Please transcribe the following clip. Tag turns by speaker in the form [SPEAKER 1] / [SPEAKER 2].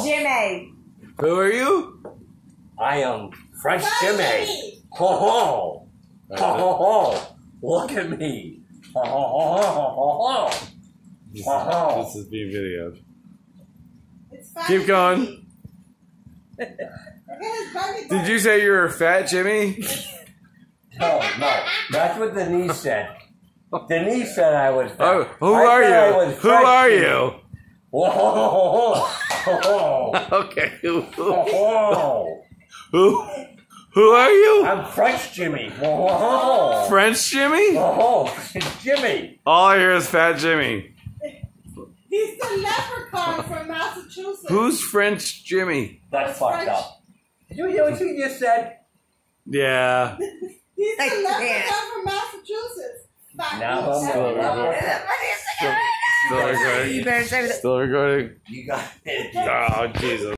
[SPEAKER 1] Jimmy.
[SPEAKER 2] Who are you?
[SPEAKER 3] I am French Jimmy. Ho ho. Ho ho ho. Look at me. Ho ho ho ho ho.
[SPEAKER 2] This is being videoed. Keep going. Did you say you're a fat Jimmy?
[SPEAKER 3] No. That's what Denise said. Denise said I was fat.
[SPEAKER 2] Oh, who are you? Who are you?
[SPEAKER 3] Whoa.
[SPEAKER 2] Okay.
[SPEAKER 3] Who
[SPEAKER 2] are you?
[SPEAKER 3] I'm French Jimmy. Whoa.
[SPEAKER 2] French Jimmy?
[SPEAKER 3] Oh, Jimmy.
[SPEAKER 2] All I hear is fat Jimmy.
[SPEAKER 1] He's the leprechaun from Massachusetts.
[SPEAKER 2] Who's French Jimmy?
[SPEAKER 3] That's fucked up. Did you hear what you just said?
[SPEAKER 2] Yeah.
[SPEAKER 1] He's the leprechaun from Massachusetts.
[SPEAKER 3] Now I'm
[SPEAKER 2] Still recording.
[SPEAKER 1] You better say that.
[SPEAKER 2] Still recording.
[SPEAKER 3] You got it.
[SPEAKER 2] Oh, Jesus.